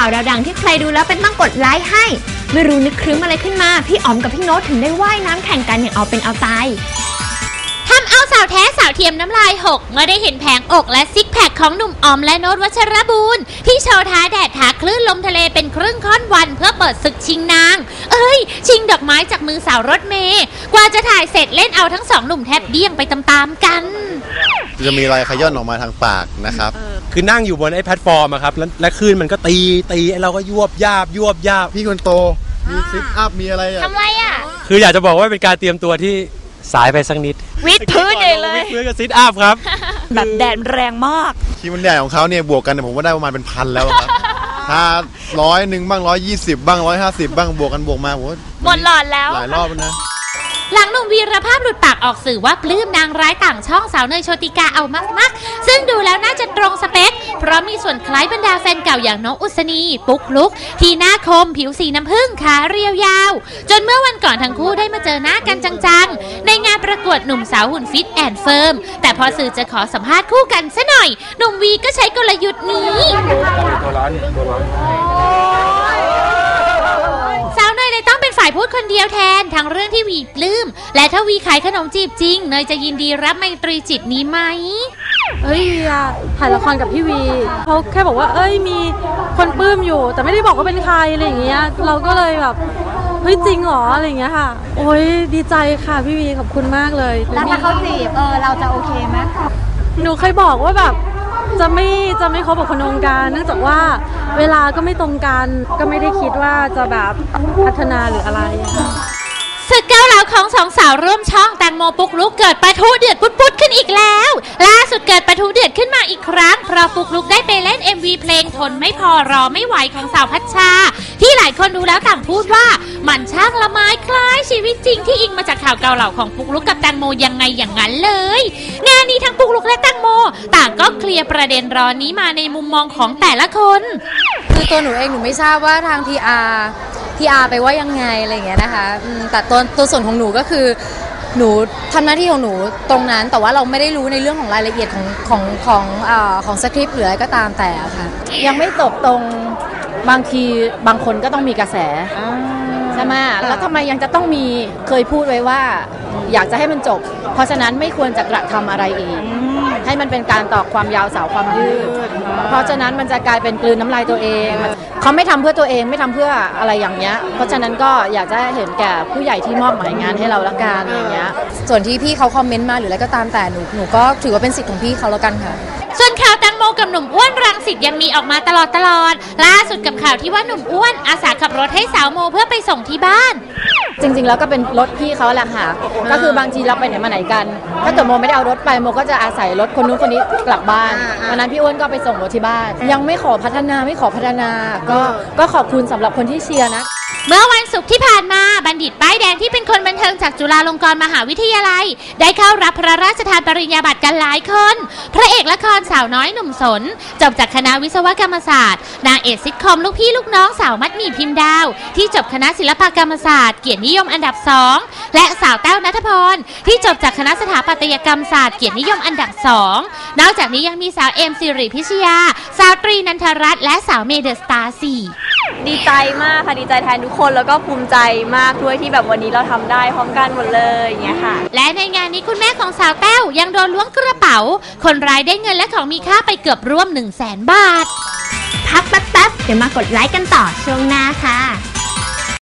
ข่าวดาวดังที่ใครดูแล้วเป็นต้องกดไลค์ให้ไม่รู้นึกครึ้มอะไรขึ้นมาพี่อ๋อมกับพี่โน้ตถึงได้ว่ายน้ำแข่งกันอย่างเอาเป็นเอาตายทำเอาสาวแท้สาวเทียมน้ำลายหกเมื่อได้เห็นแผงอกและซิกแพคของหนุ่มอ๋อมและโน้ตวัชรบูรณ์ที่โชว์ท้าแดดท้าคลื่นลมทะเลเป็นครึ่งค่อนวันเพื่อเปิดศึกชิงนางชิงดอกไม้จากมือสาวรถเมย์กว่าจะถ่ายเสร็จเล่นเอาทั้งสองหนุ่มแทบเดี้ยงไปตามๆกันจะมีรอยขย้อนออกมาทางปากนะครับคือนั่งอยู่บนไอ้แพลตฟอร์มอะครับและคลื่นมันก็ตีเราก็ยวบยาบพี่คนโตมีซิทอัพมีอะไรทำไรอะคืออยากจะบอกว่าเป็นการเตรียมตัวที่สายไปสักนิดวิดพื้นเลยวิดพื้นกับซิทอัพครับแบบแดดแรงมากทีมันใหญ่ของเขาเนี่ยบวกกันผมว่าได้ประมาณเป็นพันแล้วครับถ้า100บ้าง120บ้าง150บ้างบวกกันบวกมาผมว่าหมดหลอดแล้วหลายรอบแล้วนะหลังหนุ่มวีรภาพหลุดปากออกสื่อว่าปลื้มนางร้ายต่างช่องสาวเนยโชติกาเอามากๆซึ่งดูแล้วน่าจะตรงสเปคเพราะมีส่วนคล้ายบรรดาแฟนเก่าอย่างน้องอุศนีปุ๊กลุกที่หน้าคมผิวสีน้ำผึ้งขาเรียวยาวจนเมื่อวันก่อนทั้งคู่ได้มาเจอหน้ากันจังๆในงานประกวดหนุ่มสาวหุ่นฟิตแอนด์เฟิร์มแต่พอสื่อจะขอสัมภาษณ์คู่กันซะหน่อยหนุ่มวีก็ใช้กลยุทธ์นี้ฝ่ายพูดคนเดียวแทนทั้งเรื่องที่วีปลื้มและถ้าวีขายขนมจีบจริงเนยจะยินดีรับไมตรีจิตนี้ไหมถ่ายละครกับพี่วีเขาแค่บอกว่ามีคนปลื้มอยู่แต่ไม่ได้บอกว่าเป็นใครอะไรอย่างเงี้ยเราก็เลยแบบจริงเหรออะไรอย่างเงี้ยค่ะโอ้ยดีใจค่ะพี่วีขอบคุณมากเลยแล้วถ้าเขาจีบเราจะโอเคไหมหนูเคยบอกว่าแบบจะไม่คบกับคนในวงการเนื่องจากว่าเวลาก็ไม่ตรงกันก็ไม่ได้คิดว่าจะแบบพัฒนาหรืออะไรศึกเกาเหลาของสองสาวร่วมช่องแตงโมปุ๊กลุกเกิดปะทุเดือดปุดๆขึ้นอีกแล้วล่าสุดเกิดปะทุเดือดขึ้นมาอีกครั้งเพราะปุ๊กลุกได้ไปเล่น MV เพลงทนไม่พอรอไม่ไหวของสาวพัชชาที่หลายคนดูแล้วต่างพูดว่ามันช่างละไม้คล้ายชีวิตจริงที่อิงมาจากข่าวเกาเหลาของปุ๊กลุกกับแตงโมยังไงอย่างนั้นเลยงานนี้ทั้งปุ๊กลุกและแตงโมต่างก็เคลียร์ประเด็นร้อนนี้มาในมุมมองของแต่ละคนคือตัวหนูเองหนูไม่ทราบว่าทาง PR ไปว่ายังไงอะไรอย่างเงี้ยนะคะแต่ตัวส่วนของหนูก็คือหนูทำหน้าที่ของหนูตรงนั้นแต่ว่าเราไม่ได้รู้ในเรื่องของรายละเอียดของสคริปต์หรืออะไรก็ตามแต่ค่ะยังไม่จบตรงบางทีบางคนก็ต้องมีกระแสใช่ไหมแล้วทำไมยังจะต้องมีเคยพูดไว้ว่าอยากจะให้มันจบเพราะฉะนั้นไม่ควรจะกระทำอะไรอีกให้มันเป็นการตอกความยาวสาวความยืดเพราะฉะนั้นมันจะกลายเป็นกลืนน้ำลายตัวเองเขาไม่ทำเพื่อตัวเองไม่ทำเพื่ออะไรอย่างเงี้ยเพราะฉะนั้นก็อยากจะเห็นแก่ผู้ใหญ่ที่มอบหมายงานให้เราละกันอย่างเงี้ยส่วนที่พี่เขาคอมเมนต์มาหรืออะไรก็ตามแต่หนูก็ถือว่าเป็นสิทธิ์ของพี่เขาแล้วกันค่ะส่วนข่าวแตงโมกับหนุ่มอ้วนรังสิตยังมีออกมาตลอดล่าสุดกับข่าวที่ว่าหนุ่มอ้วนอาสาขับรถให้สาวโมเพื่อไปส่งที่บ้านจริงๆแล้วก็เป็นรถพี่เขาแหละค่ะก็คือบางทีเราไปไหนมาไหนกันถ้าเกิดโมไม่ได้เอารถไปโมก็จะอาศัยรถคนนู้นคนนี้กลับบ้านวันนั้นพี่อ้วนก็ไปส่งรถที่บ้านยังไม่ขอพัฒนาก็ขอบคุณสำหรับคนที่เชียร์นะเมื่อวันศุกร์ที่ผ่านมาบัณฑิตป้ายแดงที่เป็นคนบันเทิงจากจุฬาลงกรณ์มหาวิทยาลัยได้เข้ารับพระราชทานปริญญาบัตรกันหลายคนพระเอกละครสาวน้อยหนุ่มสนจบจากคณะวิศวกรรมศาสตร์นางเอกซิทคอมลูกพี่ลูกน้องสาวมัดหมี่พิมพ์ดาวที่จบคณะศิลปกรรมศาสตร์เกียรตินิยมอันดับ2และสาวแต้วณัฐพรที่จบจากคณะสถาปัตยกรรมศาสตร์เกียรตินิยมอันดับ2นอกจากนี้ยังมีสาวเอมสิริพิชยาสาวตรีนันทรัตน์และสาวเมเดอร์สตาร์4 ดีใจมากค่ะดีใจแทนทุกคนแล้วก็ภูมิใจมากด้วยที่แบบวันนี้เราทำได้พร้อมกันหมดเลยอย่างเงี้ยค่ะและในงานนี้คุณแม่ของสาวแต้วยังโดนล้วงกระเป๋าคนร้ายได้เงินและของมีค่าไปเกือบร่วม 100,000 บาทพักแป๊บๆเดี๋ยวมากดไลค์กันต่อช่วงหน้าค่ะ